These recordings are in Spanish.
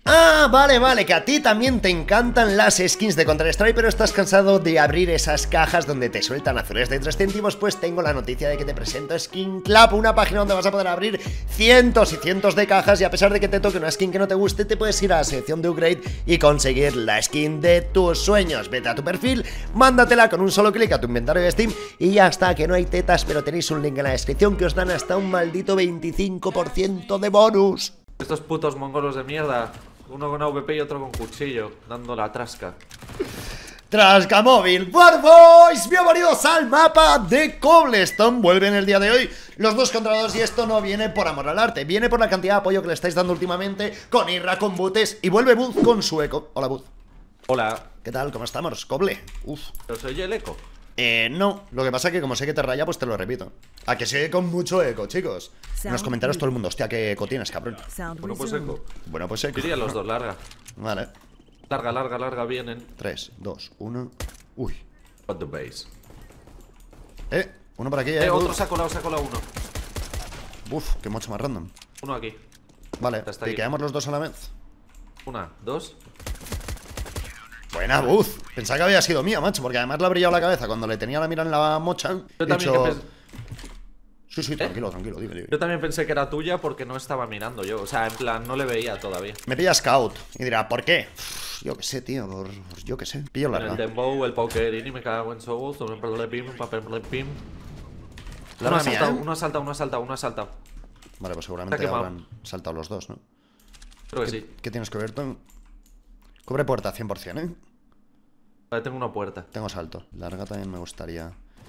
Ah, vale, que a ti también te encantan las skins de Counter-Strike, pero estás cansado de abrir esas cajas donde te sueltan azules de 3 céntimos. Pues tengo la noticia de que te presento Skin Club, una página donde vas a poder abrir cientos y cientos de cajas, y a pesar de que te toque una skin que no te guste, te puedes ir a la sección de upgrade y conseguir la skin de tus sueños. Vete a tu perfil, mándatela con un solo clic a tu inventario de Steam y ya está, que no hay tetas, pero tenéis un link en la descripción que os dan hasta un maldito 25% de bonus. Estos putos mongolos de mierda. Uno con AWP y otro con cuchillo, dando la trasca. Trasca móvil, War Boys, bienvenidos al mapa de Cobblestone. Vuelven el día de hoy los 2 contra 2 y esto no viene por amor al arte, viene por la cantidad de apoyo que le estáis dando últimamente con Irra, con Butes, y vuelve Buz con su eco. Hola Buz. Hola. ¿Qué tal? ¿Cómo estamos? Coble. Uf. ¿Pero soy yo el eco? No, lo que pasa es que como sé que te raya, pues te lo repito. A que se oye con mucho eco, chicos. En los comentarios todo el mundo, hostia, qué eco tienes, cabrón. Bueno, pues eco. Bueno, pues eco. Diría los dos, larga. Vale. Larga, vienen. 3, 2, 1. Uy. What the base. Uno por aquí, Otro se ha colado uno. Uf, qué mocho más random. Uno aquí. Vale, Está ¿te ahí. quedamos los dos a la vez? Una, dos. Buena, Buz. Pensaba que había sido mía, macho, porque además le ha brillado la cabeza cuando le tenía la mira en la mocha. Yo también Sí, tranquilo, dime. Yo también pensé que era tuya porque no estaba mirando yo. O sea, en plan, no le veía todavía. Me pilla Scout y dirá, ¿por qué? Yo qué sé, tío, yo qué sé. Pillo En larga. el dembow, el poker, y me cago en Souls, un papel pim. Uno ha saltado. Vale, pues seguramente habrán saltado los dos, ¿no? Creo que sí. ¿Qué tienes cubierto? Cubre puerta 100%, ¿eh? Vale, tengo una puerta. Tengo salto. Larga también me gustaría.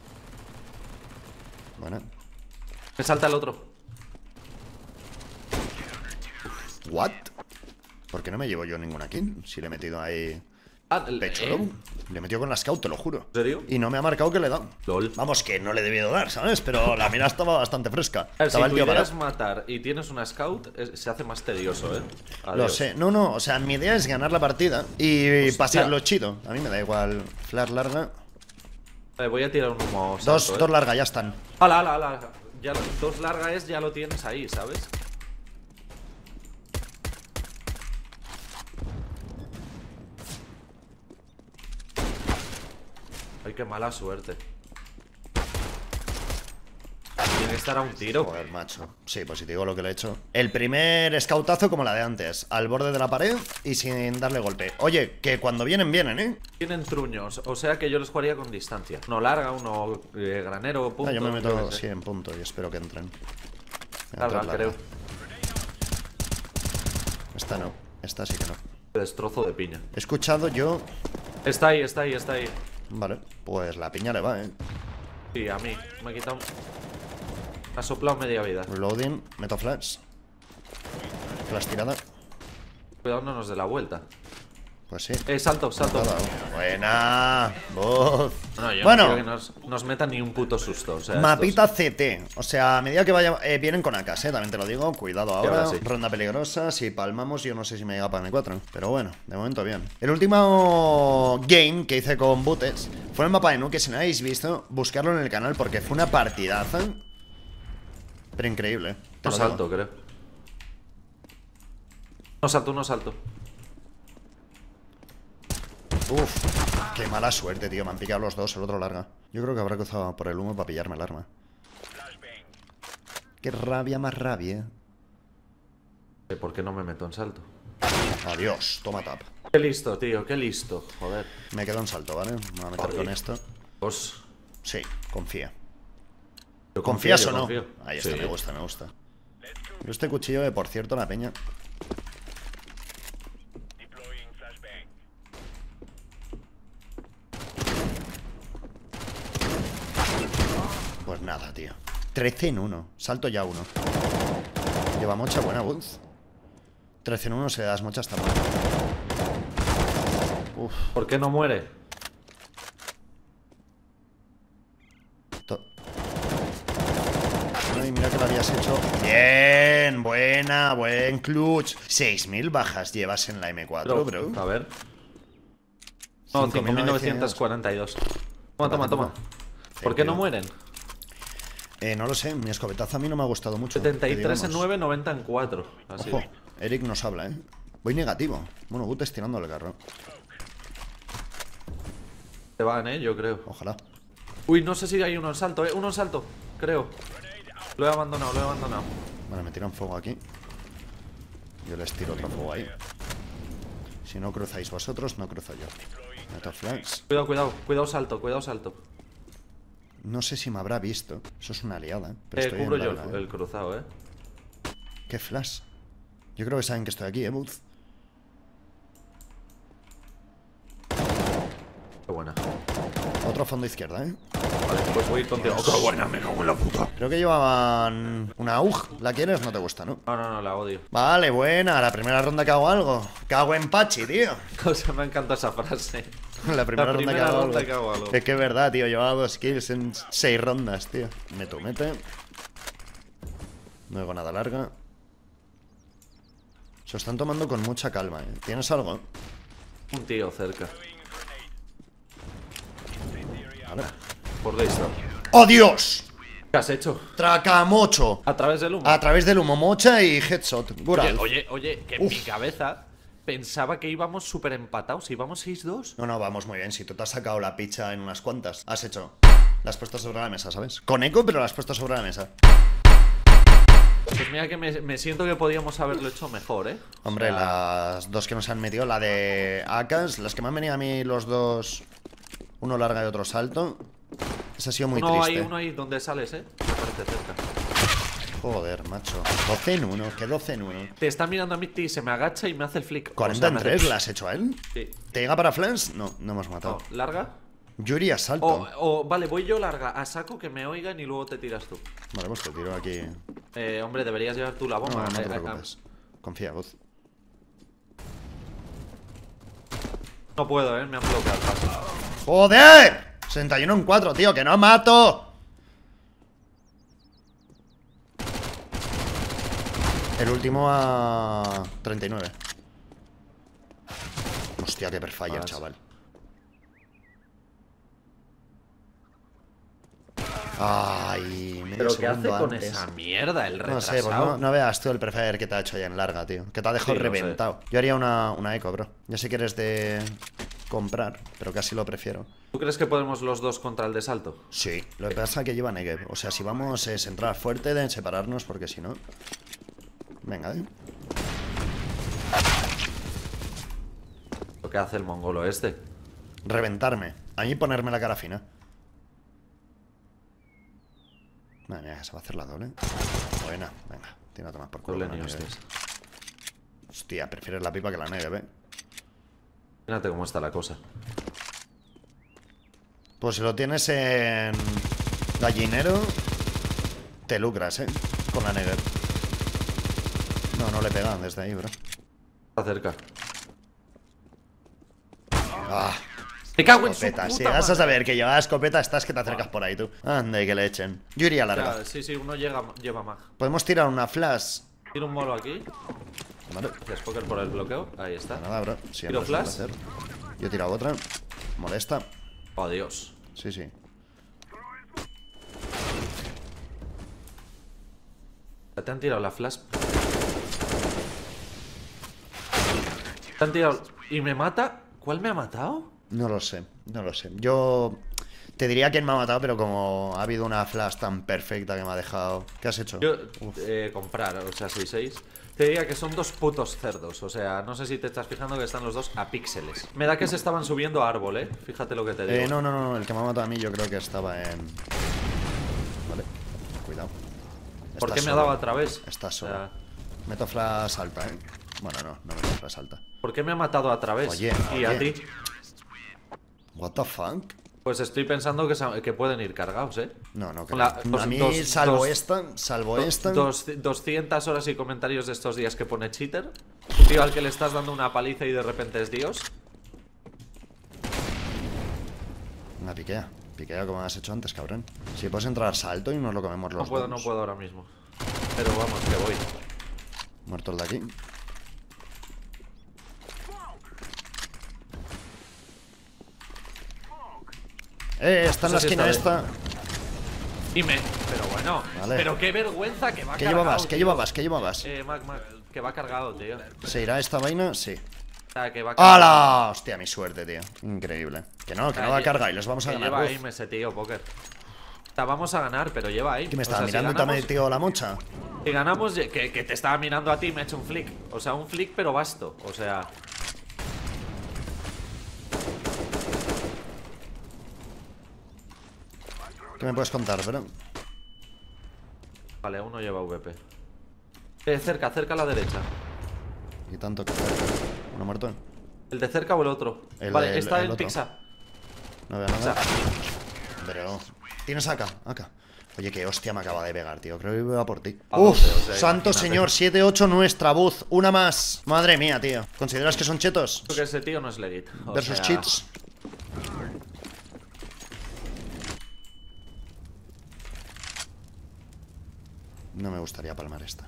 Bueno. Me salta el otro. ¿What? ¿Por qué no me llevo yo ninguna kill? Si le he metido ahí pecho, ¿no? Le he metido con la Scout, te lo juro. ¿En serio? Y no me ha marcado que le da. LOL. Vamos, que no le he debido dar, ¿sabes? Pero la mira estaba bastante fresca. A ver, Estaba si el tío pudieras parado. matar y tienes una scout, se hace más tedioso, ¿eh? Adiós. Lo sé. No, o sea, mi idea es ganar la partida y Hostia. pasarlo chido. A mí me da igual. Flash larga. Voy a tirar un humo salto, Dos larga, ya están. ¡Hala! Ya, dos largas ya lo tienes ahí, ¿sabes? Ay, qué mala suerte. Tiene que estar a un tiro. Joder, macho. Sí, pues si te digo lo que le he hecho. El primer scoutazo como la de antes. Al borde de la pared y sin darle golpe. Oye, que cuando vienen, ¿eh? Tienen truños, o sea que yo les jugaría con distancia. Uno larga, uno granero, punto. Yo me meto, sí, en punto y espero que entren. Larga, creo. Esta no, esta sí que no. Destrozo de piña. He escuchado yo... Está ahí. Vale, pues la piña le va, Sí, a mí. Me ha quitado... Me ha soplado media vida. Reloading, meto flash. Flash tirada. Cuidado, no nos dé la vuelta. Pues sí. Salto. Buena. Voz. No, yo Bueno, no quiero que nos metan ni un puto susto. O sea, mapita CT. O sea, a medida que vaya. Vienen con AKs, también te lo digo. Cuidado ahora. ahora sí. Ronda peligrosa. Si palmamos, yo no sé si me llega para M4. Pero bueno, de momento bien. El último game que hice con Butes fue el mapa de Nu, que si no habéis visto, buscarlo en el canal porque fue una partidaza. Pero increíble. No salto, creo. No salto. Uf, qué mala suerte, tío. Me han picado los dos, el otro larga. Yo creo que habrá cruzado por el humo para pillarme el arma. Qué rabia más rabia. ¿Por qué no me meto en salto? Adiós, toma tap. Qué listo, tío, qué listo. Joder. Me quedo en salto, ¿vale? Me voy a meter con esto. Pues... Sí, confía. Yo ¿Confías confío, o no? confío. Ahí está, Sí. me gusta. Yo este cuchillo, por cierto, la peña. Pues nada, tío. 13 en 1. Salto ya uno. Lleva mocha, buena Buz. 13 en 1, se das mocha hasta muerto. Uf. ¿Por qué no muere? Ay, mira que lo habías hecho. Bien, buen clutch. 6.000 bajas llevas en la M4, bro. A ver. No, 5.942. Toma. ¿Por qué no mueren? No lo sé, mi escopetazo a mí no me ha gustado mucho. 73 en 9, 90 en 4. Así. Ojo, Eric nos habla, Voy negativo. Bueno, Gut estirando el carro. Te van, yo creo. Ojalá. Uy, no sé si hay uno en salto, uno en salto, creo. Lo he abandonado, lo he abandonado. Vale, me tiran fuego aquí. Yo les tiro otro fuego ahí. Si no cruzáis vosotros, no cruzo yo. Meto flash. Cuidado, cuidado, cuidado salto, cuidado salto. No sé si me habrá visto. Eso es una liada, pero estoy Cubro en yo larga, el cruzado, ¿Qué flash? Yo creo que saben que estoy aquí, Booth. Qué buena. Otro fondo izquierda, Vale, pues voy a ir contigo. Dios. Qué buena, me cago en la puta. Creo que llevaban una AUG. ¿La quieres? No te gusta, ¿no? No, la odio. Vale, buena. La primera ronda que hago algo. Cago en Pachi, tío. O sea, me encanta esa frase. La primera ronda que hago algo. que hago algo. Es que es verdad, tío. Llevaba 2 kills en 6 rondas, tío. Mete. No hago nada larga. Se lo están tomando con mucha calma, ¿eh? ¿Tienes algo? Un tío cerca. Vale. Por listo. ¡Oh, Dios! ¿Qué has hecho? Tracamocho. A través del humo. A través del humo, mocha y headshot. Gural. Oye, que en mi cabeza pensaba que íbamos súper empatados. ¿Íbamos 6-2? No, vamos muy bien. Si tú te has sacado la picha en unas cuantas, has hecho. La has puesto sobre la mesa, ¿sabes? Con eco, pero la has puesto sobre la mesa. Pues mira que me siento que podíamos haberlo hecho mejor, ¿eh? Hombre, las dos que nos han metido, la de Akas, las que me han venido a mí los dos, uno larga y otro salto. Esa ha sido muy triste. Uno ahí donde sales, Me parece cerca. Joder, macho. 12 en 1, que 12 en 1. Te está mirando a mí y se me agacha y me hace el flick. 40 en 3, ¿la has hecho a él? Sí. ¿Te llega para flash? No, no hemos matado. ¿Larga? Yuri a salto. Vale, voy yo larga a saco que me oigan y luego te tiras tú. Vale, pues te tiro aquí. Hombre, deberías llevar tú la No, bomba. no te preocupes. Confía, Buzz. No puedo, me han bloqueado el paso. ¡Joder! 61 en 4, tío, que no mato. El último a 39. Hostia, que perfalla el chaval. Ay, medio ¿Pero qué hace segundo con antes. esa mierda el No retrasado? sé, pues no veas tú el prefer que te ha hecho ya en larga, tío. Que te ha dejado Sí, lo reventado. Yo haría una eco, bro. Ya sé que eres de comprar, pero casi lo prefiero. ¿Tú crees que podemos los dos contra el de salto? Sí, lo que pasa es que lleva Negev. O sea, si vamos es entrar fuerte, de separarnos, porque si no... Venga, ¿Lo que hace el mongolo este? Reventarme. A mí ponerme la cara fina. Madre mía, se va a hacer la doble. Buena, venga, tiene a tomar por culo. Doble ni hostias. Hostia, prefieres la pipa que la Negev, Fíjate cómo está la cosa. Pues si lo tienes en gallinero, te lucras, con la Negev. No le pegan desde ahí, bro. Está cerca. Ah, ¡Me cago en su escopeta. puta Si vas a madre! saber que lleva escopeta, estás que te acercas por ahí, tú. Anda, y que le echen. Yo iría larga. Ya, sí, uno lleva mag. Podemos tirar una flash. Tiro un molo aquí. Vale. Gracias, Poker, por el bloqueo. Ahí está. Nada, bro. Siempre ¿Tiro se puede flash? hacer. Yo he tirado otra. Molesta. Oh, Dios. Sí. Te han tirado la flash. Te han tirado... ¿Y me mata? ¿Cuál me ha matado? No lo sé. Yo te diría quién me ha matado, pero como ha habido una flash tan perfecta que me ha dejado... ¿Qué has hecho? Yo, comprar, o sea, 6-6. Te diría que son dos putos cerdos. O sea, no sé si te estás fijando que están los dos a píxeles. Me da que se estaban subiendo a árbol, Fíjate lo que te digo. No. El que me ha matado a mí yo creo que estaba en... Vale. Cuidado. ¿Por Estás qué me ha solo. dado a través? Estás solo. O sea, Meto flash alta, Bueno, no meto flash alta. ¿por qué me ha matado a través? Oye, ¿Y a oye. ti? What the fuck? Pues estoy pensando que pueden ir cargados, No creo. Con la- A mí, dos- salvo dos- esta... 200 horas y comentarios de estos días que pone cheater. Un tío al que le estás dando una paliza y de repente es Dios. Una piquea. Piquea como has hecho antes, cabrón. Si puedes entrar salto y nos lo comemos los No dos. puedo ahora mismo. Pero vamos, que voy. Muerto el de aquí. Está en la Eso sí esquina está esta. Pero bueno. Vale. Pero qué vergüenza que va ¿Qué cargado, llevabas? ¿Qué tío. llevabas? ¿Qué llevabas? Mac. Que va cargado, tío. ¿Se irá esta vaina? Sí. O sea, que va cargado. ¡Hala! Hostia, mi suerte, tío. Increíble. Que no da carga y los vamos a Que ganar. lleva Uf. aim ese tío, Poker. O sea, vamos a ganar, pero lleva aim. ¿Qué me O estaba sea, si mirando y te ha ganamos- metido la mocha? Si ganamos, que te estaba mirando a ti, me ha hecho un flick. O sea, un flick pero basto. O sea... ¿Qué me puedes contar, bro? Vale, uno lleva VP. Cerca a la derecha. Y tanto que... Uno muerto. ¿El de cerca o el otro? El Vale, del- está el en otro. Pixa. No veo nada. Bro. Tienes acá. Oye, qué hostia me acaba de pegar, tío. Creo que iba por ti. A Uf, 12, o sea, santo imagínate. señor. 7-8 nuestra buz. Una más. Madre mía, tío. ¿Consideras que son chetos? Creo que ese tío no es legit. O Versus sea, cheats. No me gustaría palmar esta.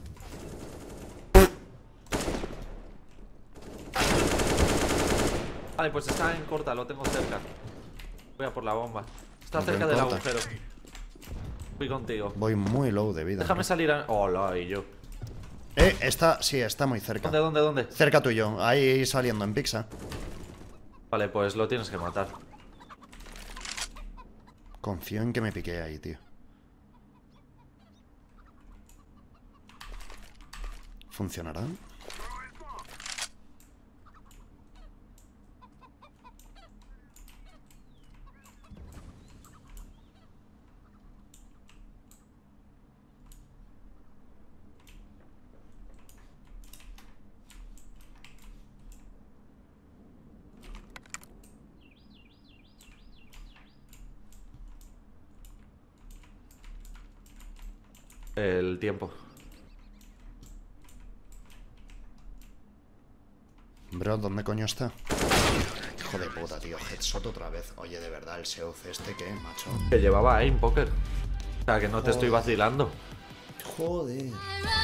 Vale, pues está en corta, lo tengo cerca. Voy a por la bomba. Está Lo tengo cerca en del corta. agujero. Voy contigo. Voy muy low de vida. Déjame salir a... Hola, y yo. Sí, está muy cerca. ¿Dónde? Cerca tuyo. Ahí saliendo en Pixa. Vale, pues lo tienes que matar. Confío en que me pique ahí, tío. ¿Funcionará? El tiempo. Bro, ¿dónde coño está? Hijo de puta, tío. Headshot otra vez. Oye, de verdad, el Seoz este, ¿qué, macho? Que llevaba aim, Poker. O sea, que no te estoy vacilando. Joder.